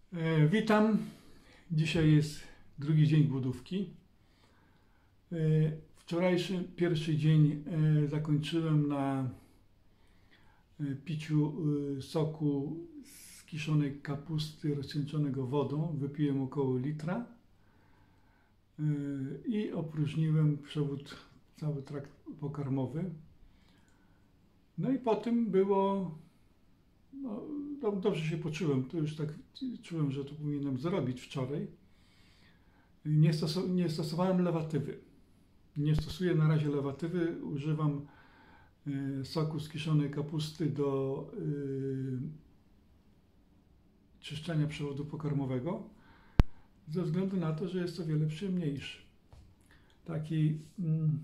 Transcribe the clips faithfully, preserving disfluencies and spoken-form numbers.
E, witam. Dzisiaj jest drugi dzień głodówki. E, wczorajszy pierwszy dzień e, zakończyłem na e, piciu e, soku z kiszonej kapusty rozcieńczonego wodą. Wypiłem około litra e, i opróżniłem przewód, cały trakt pokarmowy. No i potem było... No, dobrze się poczułem, to już tak czułem, że to powinienem zrobić wczoraj. Nie, stosu nie stosowałem lewatywy. Nie stosuję na razie lewatywy, używam y, soku z kiszonej kapusty do y, czyszczenia przewodu pokarmowego, ze względu na to, że jest to wiele przyjemniejszy. Taki, mm,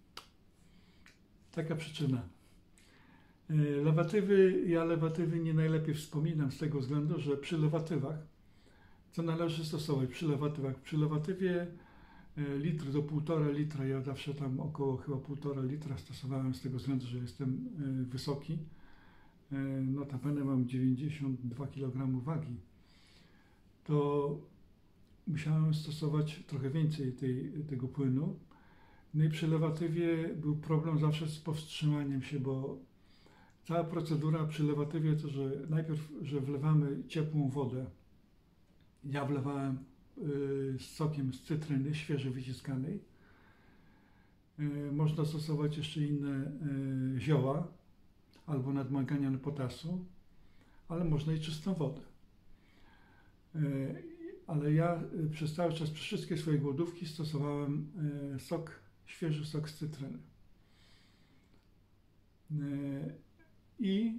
taka przyczyna. Lewatywy, ja lewatywy nie najlepiej wspominam z tego względu, że przy lewatywach, co należy stosować przy lewatywach? Przy lewatywie litr do półtora litra, ja zawsze tam około chyba półtora litra stosowałem z tego względu, że jestem wysoki. Notabene mam dziewięćdziesiąt dwa kilogramy wagi. To musiałem stosować trochę więcej tej, tego płynu. No i przy lewatywie był problem zawsze z powstrzymaniem się, bo cała procedura przy lewatywie to, że najpierw, że wlewamy ciepłą wodę. Ja wlewałem y, z sokiem z cytryny, świeżo wyciskanej. Y, można stosować jeszcze inne y, zioła albo nadmaganiane potasu, ale można i czystą wodę. Y, ale ja y, przez cały czas, przez wszystkie swoje głodówki stosowałem y, sok, świeży sok z cytryny. Y, I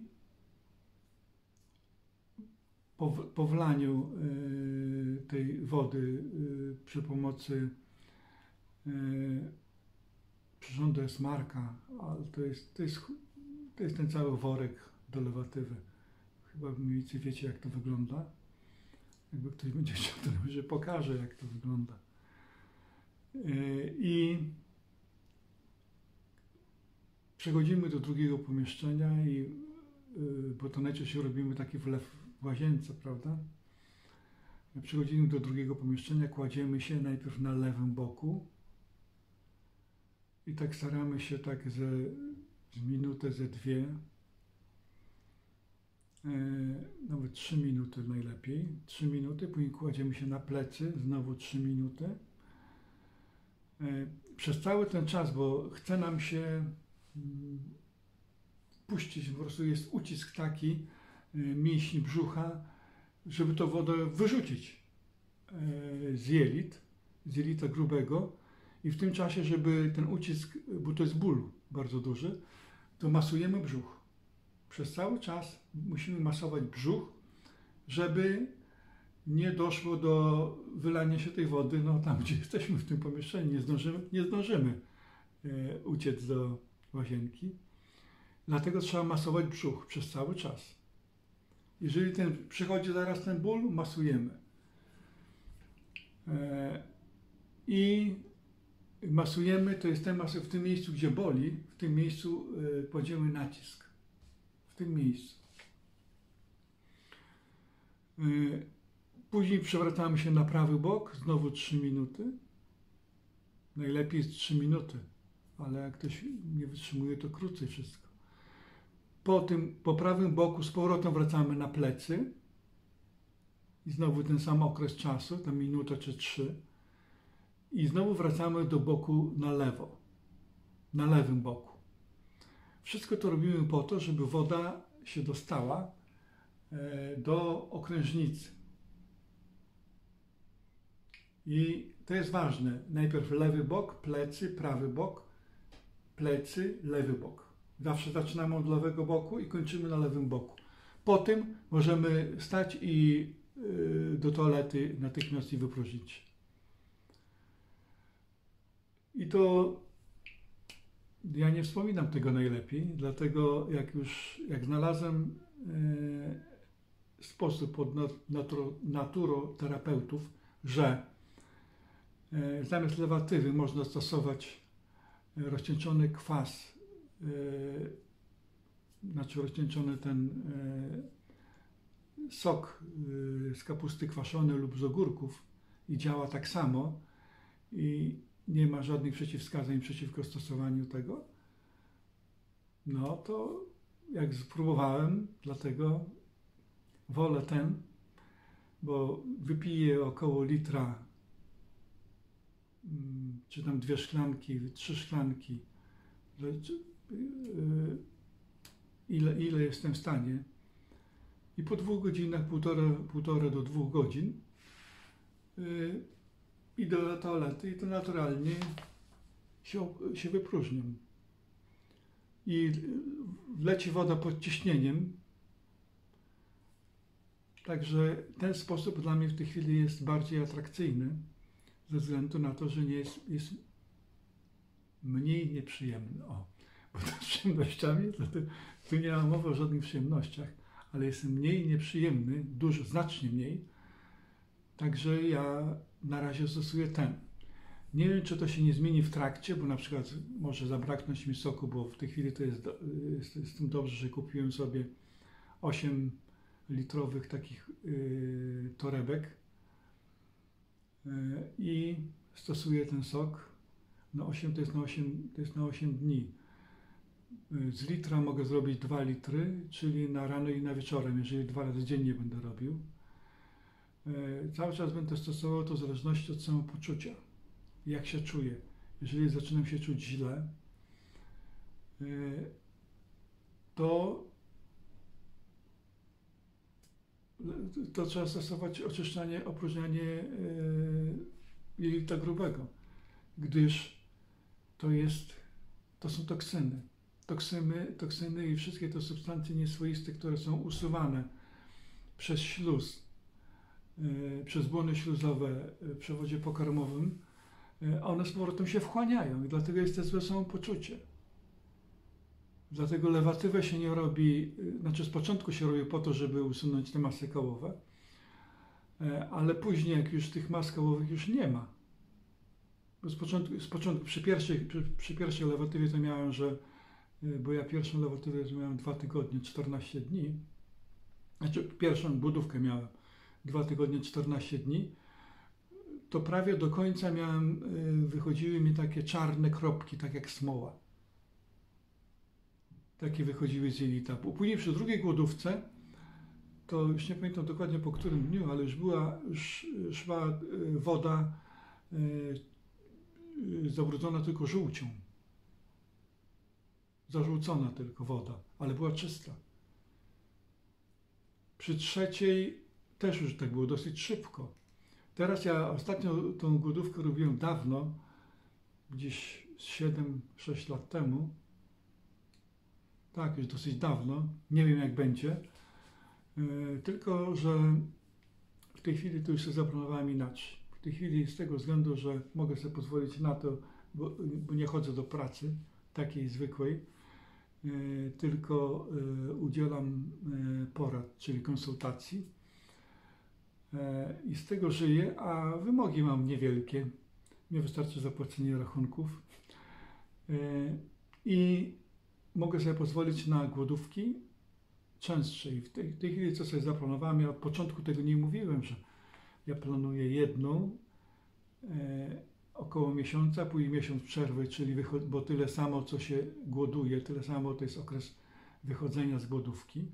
po, po wlaniu y, tej wody y, przy pomocy y, przyrządu Esmarka, ale to jest, to, jest, to jest ten cały worek do lewatywy. Chyba mniej więcej wiecie, jak to wygląda. Jakby ktoś będzie chciał, to może pokażę, jak to wygląda. Y, I przechodzimy do drugiego pomieszczenia, i, yy, bo to najczęściej robimy taki wlew w łazience, prawda? Przechodzimy do drugiego pomieszczenia, kładziemy się najpierw na lewym boku i tak staramy się tak ze, z minutę, ze dwie, yy, nawet trzy minuty najlepiej, trzy minuty, później kładziemy się na plecy, znowu trzy minuty. Yy, przez cały ten czas, bo chce nam się puścić, po prostu jest ucisk taki mięśni brzucha, żeby tą wodę wyrzucić z jelit, z jelita grubego, i w tym czasie, żeby ten ucisk, bo to jest ból bardzo duży, to masujemy brzuch. Przez cały czas musimy masować brzuch, żeby nie doszło do wylania się tej wody, no tam, gdzie jesteśmy w tym pomieszczeniu, nie zdążymy, nie zdążymy uciec do łazienki. Dlatego trzeba masować brzuch przez cały czas. Jeżeli ten, przychodzi zaraz ten ból, masujemy. E, I masujemy, to jest ten masy w tym miejscu, gdzie boli, w tym miejscu e, kładziemy nacisk. W tym miejscu. E, później przewracamy się na prawy bok, znowu trzy minuty. Najlepiej jest trzy minuty. Ale jak ktoś nie wytrzymuje, to krócej wszystko. Po tym, po prawym boku z powrotem wracamy na plecy i znowu ten sam okres czasu, tam minuta czy trzy, i znowu wracamy do boku na lewo, na lewym boku. Wszystko to robimy po to, żeby woda się dostała do okrężnicy. I to jest ważne. Najpierw lewy bok, plecy, prawy bok, plecy, lewy bok. Zawsze zaczynamy od lewego boku i kończymy na lewym boku. Po tym możemy stać i yy, do toalety natychmiast i wypróżnić. I to ja nie wspominam tego najlepiej, dlatego jak już jak znalazłem yy, sposób od naturo, naturoterapeutów, że yy, zamiast lewatywy można stosować rozcieńczony kwas, yy, znaczy rozcieńczony ten yy, sok z kapusty kwaszonej lub z ogórków i działa tak samo i nie ma żadnych przeciwwskazań przeciwko stosowaniu tego, no to jak spróbowałem, dlatego wolę ten, bo wypiję około litra, czy tam dwie szklanki, trzy szklanki, ile, ile jestem w stanie. I po dwóch godzinach, półtora, półtora do dwóch godzin yy, idę do toalety i to naturalnie się, się wypróżniam. I leci woda pod ciśnieniem. Także ten sposób dla mnie w tej chwili jest bardziej atrakcyjny, ze względu na to, że nie jest, jest mniej nieprzyjemny. O, bo to z przyjemnościami, to, to, tu nie ma mowy o żadnych przyjemnościach, ale jest mniej nieprzyjemny, dużo, znacznie mniej. Także ja na razie stosuję ten. Nie wiem, czy to się nie zmieni w trakcie, bo na przykład może zabraknąć mi soku, bo w tej chwili to jest, jest, jest tym dobrze, że kupiłem sobie osiem litrowych takich yy, torebek yy, i stosuję ten sok. Na osiem to jest na osiem, to jest na osiem dni. Yy, z litra mogę zrobić dwa litry, czyli na rano i na wieczorem, jeżeli dwa razy dziennie będę robił. Yy, cały czas będę stosował to w zależności od samopoczucia. Jak się czuję. Jeżeli zaczynam się czuć źle, yy, to to trzeba stosować oczyszczanie, opróżnianie yy, jelita grubego, gdyż to jest, to są toksyny. Toksyny, toksyny i wszystkie te substancje nieswoiste, które są usuwane przez śluz, yy, przez błony śluzowe w przewodzie pokarmowym, yy, one z powrotem się wchłaniają i dlatego jest to złe samopoczucie. Dlatego lewatywę się nie robi, znaczy z początku się robi po to, żeby usunąć te masy kołowe, ale później jak już tych mas kołowych już nie ma. Bo z początku, z początku przy, pierwszej, przy, przy pierwszej lewatywie to miałem, że, bo ja pierwszą lewatywę miałem dwa tygodnie, czternaście dni, znaczy pierwszą budówkę miałem dwa tygodnie, czternaście dni, to prawie do końca miałem, wychodziły mi takie czarne kropki, tak jak smoła. Takie wychodziły z jelita. Później przy drugiej głodówce, to już nie pamiętam dokładnie po którym dniu, ale już była, już szła woda zabrudzona tylko żółcią. Zażółcona tylko woda, ale była czysta. Przy trzeciej też już tak było dosyć szybko. Teraz ja ostatnio tą głodówkę robiłem dawno, gdzieś siedem sześć lat temu. Tak, już dosyć dawno, nie wiem jak będzie, yy, tylko że w tej chwili to już się zaplanowałem inaczej. W tej chwili z tego względu, że mogę sobie pozwolić na to, bo, bo nie chodzę do pracy takiej zwykłej, yy, tylko yy, udzielam yy, porad, czyli konsultacji yy, i z tego żyję, a wymogi mam niewielkie. Nie wystarczy zapłacenie rachunków yy, i mogę sobie pozwolić na głodówki częstsze. I w tej, w tej chwili, co sobie zaplanowałem, ja od początku tego nie mówiłem, że ja planuję jedną e, około miesiąca, później miesiąc przerwy, czyli bo tyle samo, co się głoduje, tyle samo to jest okres wychodzenia z głodówki.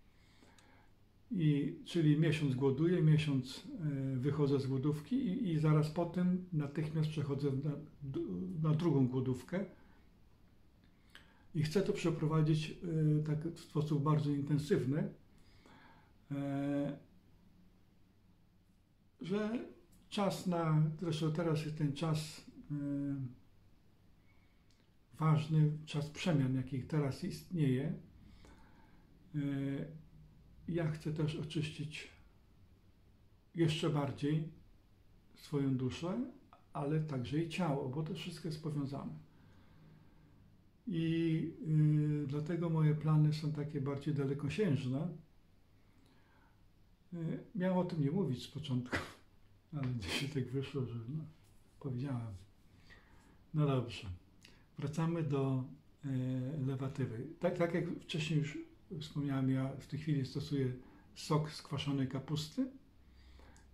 I, czyli miesiąc głoduję, miesiąc e, wychodzę z głodówki i, i zaraz potem natychmiast przechodzę na, na drugą głodówkę. I chcę to przeprowadzić y, tak w sposób bardzo intensywny, y, że czas na, zresztą teraz jest ten czas y, ważny, czas przemian, jaki teraz istnieje. Y, ja chcę też oczyścić jeszcze bardziej swoją duszę, ale także i ciało, bo to wszystko jest powiązane. I y, dlatego moje plany są takie bardziej dalekosiężne. Y, miałem o tym nie mówić z początku, ale dzisiaj tak wyszło, że no, powiedziałem. No dobrze, wracamy do y, lewatywy. Tak, tak jak wcześniej już wspomniałem, ja w tej chwili stosuję sok z kwaszonej kapusty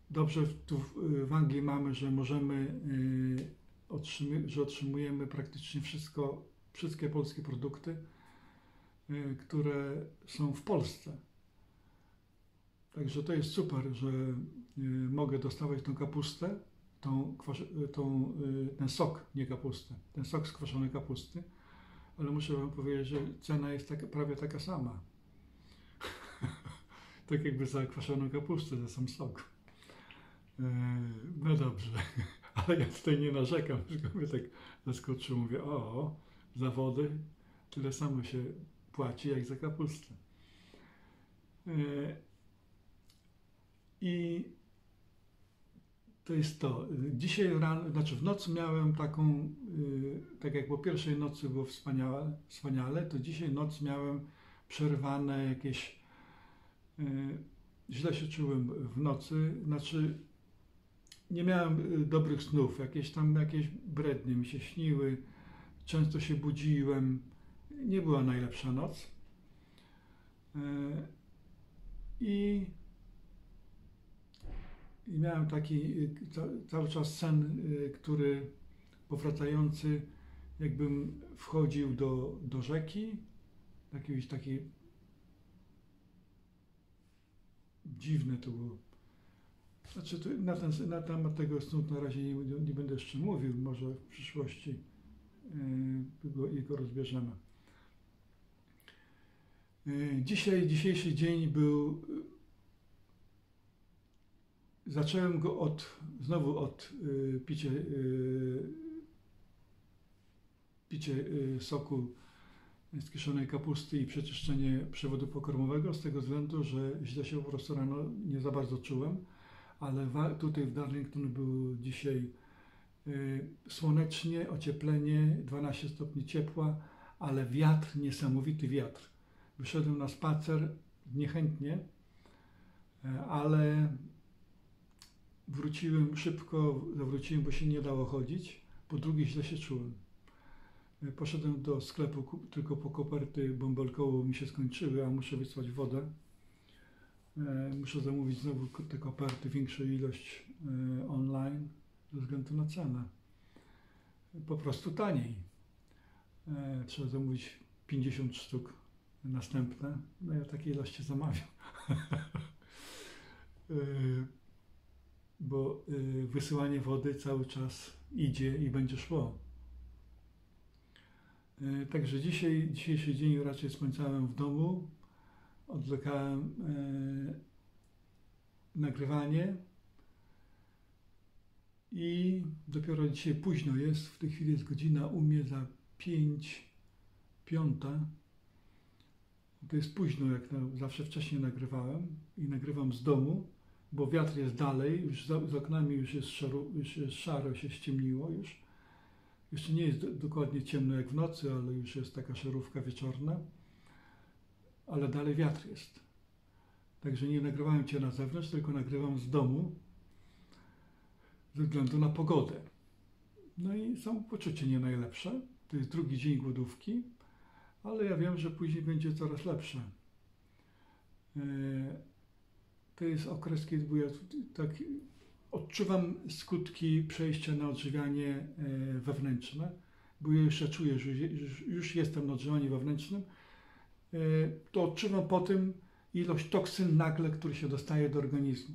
dobrze tu w Anglii mamy, że możemy, otrzymy, że otrzymujemy praktycznie wszystko, wszystkie polskie produkty, które są w Polsce. Także to jest super, że mogę dostawać tą kapustę, tą, tą, ten sok, nie kapustę, ten sok z kwaszonej kapusty, ale muszę wam powiedzieć, że cena jest taka, prawie taka sama. Tak jakby za kwaszoną kapustę, za sam sok. No dobrze, ale ja tutaj nie narzekam, tylko mnie tak zaskoczyło, mówię, o, za wodę tyle samo się płaci jak za kapustę. I to jest to. Dzisiaj rano, znaczy w nocy miałem taką, tak jak po pierwszej nocy było wspaniale, wspaniale, to dzisiaj noc miałem przerwane jakieś, źle się czułem w nocy, znaczy nie miałem dobrych snów, jakieś tam jakieś brednie mi się śniły, często się budziłem, nie była najlepsza noc. I I miałem taki cały czas sen, który powracający, jakbym wchodził do, do rzeki, jakiejś takiej, dziwne to było. Znaczy to na, ten, na temat tego snu na razie nie, nie będę jeszcze mówił, może w przyszłości yy, go, jego rozbierzemy. Yy, dzisiaj, dzisiejszy dzień był. Zacząłem go od, znowu od y, picia, y, picie y, soku z kiszonej kapusty i przeczyszczenie przewodu pokarmowego z tego względu, że źle się po prostu rano nie za bardzo czułem, ale wa, tutaj w Darlington było dzisiaj y, słonecznie, ocieplenie, dwanaście stopni ciepła, ale wiatr, niesamowity wiatr. Wyszedłem na spacer niechętnie, ale wróciłem szybko, zawróciłem, bo się nie dało chodzić. Po drugie źle się czułem. Poszedłem do sklepu tylko po koperty bąbelkowe, mi się skończyły, a muszę wysłać wodę. Muszę zamówić znowu te koperty, większą ilość online ze względu na cenę. Po prostu taniej. Trzeba zamówić pięćdziesiąt sztuk następne. No ja takiej ilości zamawiam. Bo y, wysyłanie wody cały czas idzie i będzie szło. Y, także dzisiaj, dzisiejszy dzień raczej spędzałem w domu, odwlekałem y, nagrywanie i dopiero dzisiaj późno jest, w tej chwili jest godzina u mnie za pięć, piąta. To jest późno, jak na, zawsze wcześniej nagrywałem i nagrywam z domu, bo wiatr jest dalej, już za, za oknami już jest, szaro, już jest szaro, się ściemniło już. Jeszcze nie jest do, dokładnie ciemno jak w nocy, ale już jest taka szarówka wieczorna. Ale dalej wiatr jest. Także nie nagrywałem Cię na zewnątrz, tylko nagrywam z domu ze względu na pogodę. No i samopoczucie nie najlepsze. To jest drugi dzień głodówki, ale ja wiem, że później będzie coraz lepsze. To jest okres, kiedy ja tak odczuwam skutki przejścia na odżywianie wewnętrzne, bo ja jeszcze czuję, że już jestem na odżywianiu wewnętrznym, to odczuwam po tym ilość toksyn nagle, który się dostaje do organizmu.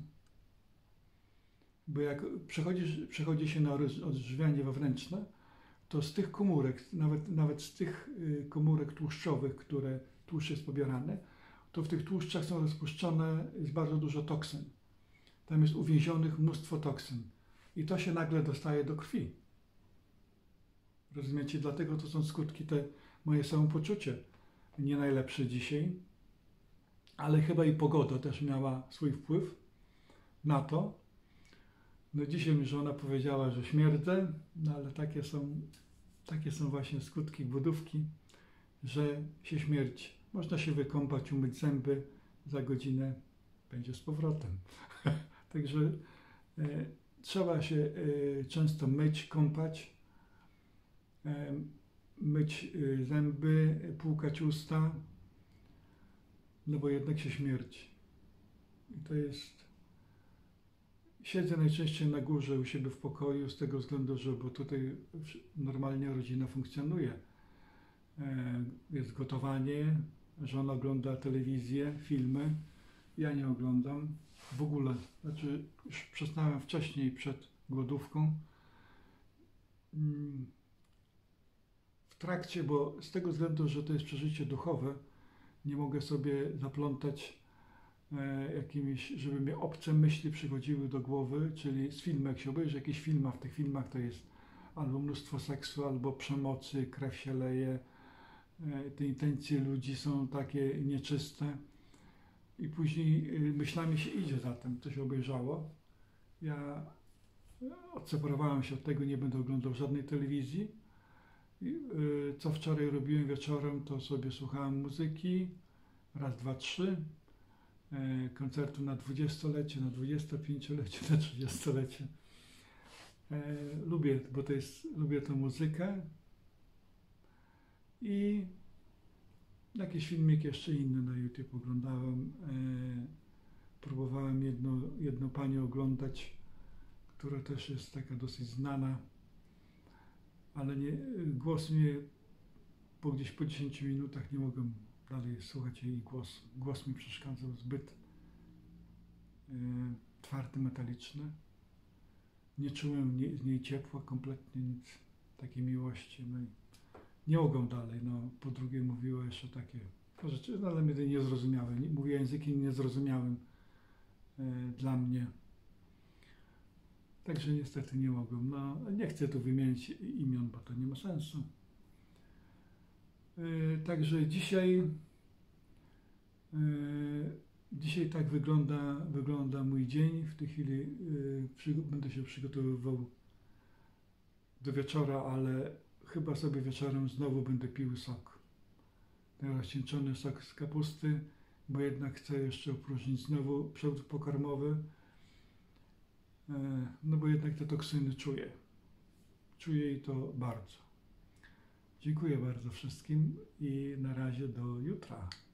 Bo jak przechodzi, przechodzi się na odżywianie wewnętrzne, to z tych komórek, nawet, nawet z tych komórek tłuszczowych, które tłuszcz jest pobierany, to w tych tłuszczach są rozpuszczone, jest bardzo dużo toksyn. Tam jest uwięzionych mnóstwo toksyn. I to się nagle dostaje do krwi. Rozumiecie? Dlatego to są skutki, te moje samopoczucie nie najlepsze dzisiaj, ale chyba i pogoda też miała swój wpływ na to. No dzisiaj mi żona powiedziała, że śmierdzę, no ale takie są, takie są właśnie skutki głodówki, że się śmierci. Można się wykąpać, umyć zęby, za godzinę będzie z powrotem. Także e, trzeba się e, często myć, kąpać, e, myć e, zęby, płukać usta, no bo jednak się śmierci. I to jest Siedzę najczęściej na górze u siebie w pokoju z tego względu, że bo tutaj normalnie rodzina funkcjonuje. Jest gotowanie, żona ogląda telewizję, filmy, ja nie oglądam w ogóle. Znaczy już przestałem wcześniej przed głodówką. W trakcie, bo z tego względu, że to jest przeżycie duchowe, nie mogę sobie zaplątać jakimiś, żeby mi obce myśli przychodziły do głowy, czyli z filmu, jak się obejrzy jakiś film, a w tych filmach to jest albo mnóstwo seksu, albo przemocy, krew się leje, te intencje ludzi są takie nieczyste i później myślami się idzie za tym, co się obejrzało. Ja odseparowałem się od tego, nie będę oglądał żadnej telewizji. Co wczoraj robiłem wieczorem, to sobie słuchałem muzyki, raz, dwa, trzy, koncertu na dwudziestolecie, na dwudziestopięciolecie, na trzydziestolecie. Lubię, bo to jest, lubię tę muzykę i jakieś filmiki jeszcze inne na YouTube oglądałem. Próbowałem jedno, jedną panią oglądać, która też jest taka dosyć znana, ale nie, głos mnie, bo gdzieś po dziesięciu minutach nie mogłem dalej słuchać jej głosu. Głos mi przeszkadzał zbyt e, twardy, metaliczny. Nie czułem nie, z niej ciepła, kompletnie nic, takiej miłości. No i nie mogłem dalej. No, po drugie mówiła jeszcze takie rzeczy, no, ale mnie niezrozumiałe. Mówiła językiem niezrozumiałym e, dla mnie. Także niestety nie mogłem. No, nie chcę tu wymienić imion, bo to nie ma sensu. Yy, także dzisiaj, yy, dzisiaj tak wygląda, wygląda mój dzień. W tej chwili yy, przy, będę się przygotowywał do wieczora, ale chyba sobie wieczorem znowu będę pił sok. Ten rozcieńczony sok z kapusty, bo jednak chcę jeszcze opróżnić znowu przewód pokarmowy. No bo jednak te toksyny czuję. Czuję i to bardzo. Dziękuję bardzo wszystkim i na razie do jutra.